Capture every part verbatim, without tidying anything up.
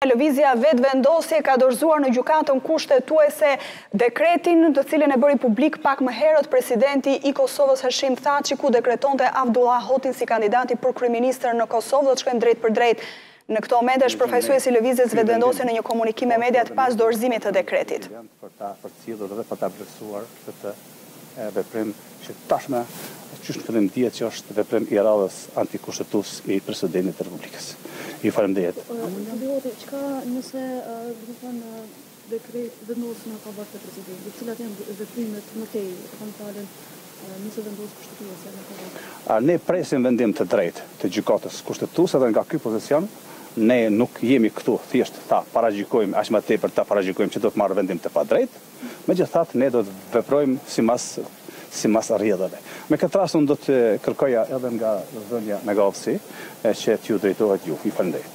Lëvizja vetëvendosje ka dorëzuar në gjykatën kushtetuese dekretin të cilin e bëri publik pak më herët presidenti i Kosovës Hashim Thaçi, ku dekretonte Abdullah Hotin si kandidati për kryeministër në Kosovë. Do të shkojmë drejt për drejt. Në këto momente është përfaqësuesi i lëvizjes vetëvendosje në një komunikim me mediat pas dorëzimit të dekretit. Për ta përcjellur dhe për ta vlerësuar këtë veprim që tashmë qysh në fillim dihet që është veprim i radhës antikushtetues i presidentit të Republikës. Ju falenderoj. Çka nëse do të thonë dekret vendosjen ka bërë presidenti, cilat janë veprimet më tej, kam falën, nëse vendos kushtetuese në Kosovë? Ne presim vendim të drejtë të gjykatës kushtetuese dhe nga ky pozicion ne nuk jemi këtu thjesht ta paragjykojmë aq më tepër ta paragjykojmë që do të marrë vendim të padrejtë. Megjithatë ne do të veprojmë sipas sipas rrjedhave. Me këtë rast unë do të kërkoja edhe nga zënja Megalsi që t'ju drejtohet ju. Ju falenderoj.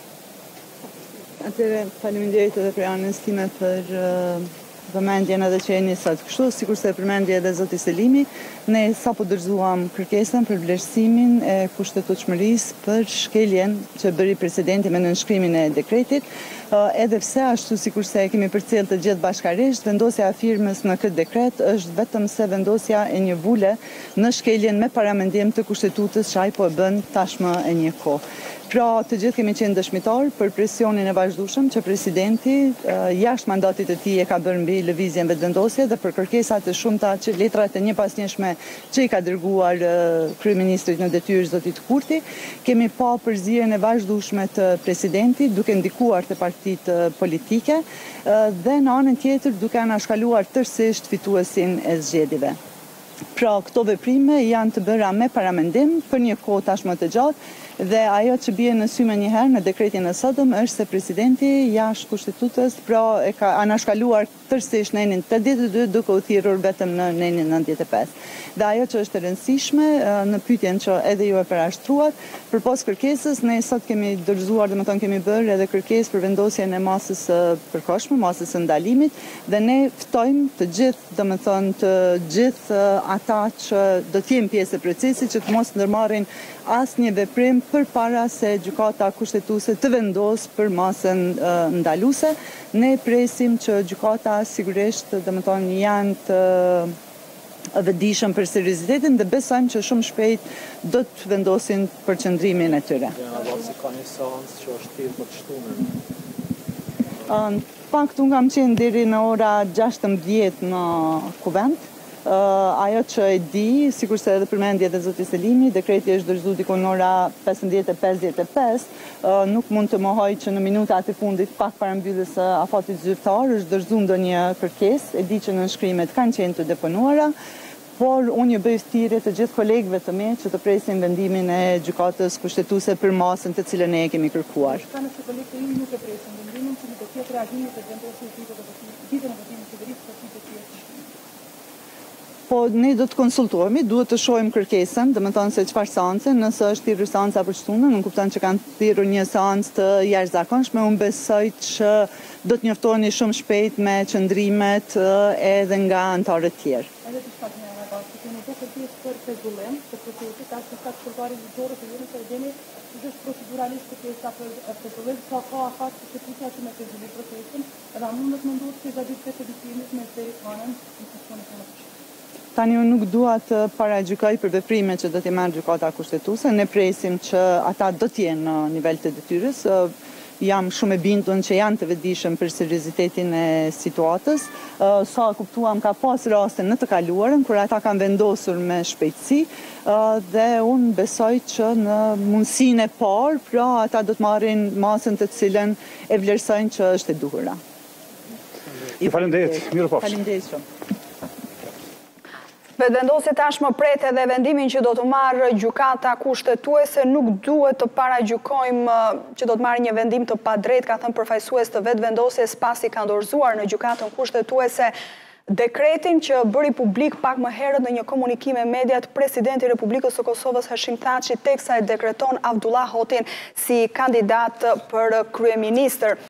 Atëherë faleminderit edhe për anës time për vëmendjen edhe që jeni sot kështu, sikurse përmendi edhe zoti Selimi, ne sapo dorëzuam kërkesën për vlerësimin e kushtetutshmërisë për shkeljen që bëri presidenti me nënshkrimin e dekretit, edhe pse ashtu sikurse e kemi përcjell të gjithë bashkarisht, vendosja e firmës në këtë dekret është vetëm se vendosja e një vule në shkeljen me paramendim të kushtetutës që ai po e bën tashmë e një kohë. Pra, të gjithë kemi qenë dëshmitar për presionin e vazhdueshëm që presidenti jashtë mandatit të tij e ka bërë mbi lëvizjen vetëvendosje dhe për kërkesat e shumta që letrat e njëpasnjëshme që i ka dërguar kryeministrit në detyrë zotit Kurti, kemi pa përzierjen e vazhdueshme të presidentit duke ndikuar te partitë politike dhe në anën tjetër duke anashkaluar tërësisht fituesin e zgjedhjeve. Pra, këto veprime janë të bëra me paramendim për një kohë tashmë të gjatë dhe ajo që bie në sy më njëherë në dekretin e sotëm është se presidenti jashtë kushtetutës pra e ka anashkaluar tërësisht nenin tetëdhjetë e dy duke u thirrur vetëm në nenin nëntëdhjetë e pesë. Dhe ajo që është e rëndësishme në pyetjen që edhe ju e parashtruat, përpos kërkesës ne sot kemi dorëzuar, domethënë kemi bërë edhe kërkesë për vendosjen e masës së përkohshme, masës së ndalimit dhe ne ftojmë të gjithë, domethënë të gjithë ata që do të jenë pjesë e procesit që të mos ndërmarrin asnjë veprim përpara se gjykata kushtetuese të vendosë për masën ndaluese. Ne presim që gjykata sigurisht, domethënë, janë të vëdijshëm për seriozitetin dhe besojmë që shumë shpejt do të vendosin përqendrimin e tyre. Si ka një seancë që është thirrur për të shtunën? Në fakt unë kam qenë deri në ora gjashtëmbëdhjetë në kuvent. Ajo që e di, sikurse edhe përmendi edhe zoti Selimi, dekreti është dorëzuar diku në ora pesëmbëdhjetë e pesëdhjetë e pesë, nuk mund të mohoj që në minutat e fundit pak para mbylljes së afatit zyrtar është dorëzuar ndonjë kërkesë, e di që nënshkrimet kanë qenë të deponuara, por unë ju bëj thirrje të gjithë kolegëve të mi që të presin vendimin e gjykatës kushtetuese për masën të cilën ne e kemi kërkuar. Ka nëse kolegët e imi nuk e presin vendimin, që do të ketë reagime të vendosjes së ditës ditën e votimit të qeverisë për të tjetër. Po ne do të konsultohemi, duhet të shohim kërkesën, domethënë se çfarë seance, nëse është thirrur seanca për shtunën, unë kupton që kanë thirrur një seancë të jashtëzakonshme, unë besoj që do të njoftoheni shumë shpejt me qëndrimet edhe nga anëtarët tjerë. Edhe të shpat një ragat, që kemi duke kërkesë për rregullim të procesit, as në katë shërbari ligjore të jeni se deni është proceduralisht kërkesa për rregullim, sa ka afat kushtetuesja që me rregullim procesin, edhe mundet munduhet që gjatë të editimit me të anën në kushtonin e mësishme. Tani unë nuk dua të paragjykoj për veprimet që do t'i marrë gjykata kushtetuese, ne presim që ata do t'jenë në nivel të detyrës. Jam shumë e bindur që janë të vetëdijshëm për seriozitetin e situatës. Sa kuptuam ka pas raste në të kaluarën kur ata kanë vendosur me shpejtësi dhe unë besoj që në mundësinë e parë, pra ata do të marrin masën të cilën e vlerësojnë që është e duhura. Ju falenderoj, mirupafshim. Faleminderit shumë. Vetëvendosja tashmë pret edhe vendimin që do të marrë gjykata kushtetuese, nuk duhet të paragjykojmë që do të marrë një vendim të padrejtë, ka thënë përfaqësues të vetëvendosjes pasi ka dorëzuar në gjykatën kushtetuese dekretin që bëri publik pak më herët në një komunikim me mediat presidenti i Republikës së Kosovës Hashim Thaçi teksa e dekreton Abdullah Hotin si kandidat për kryeministër.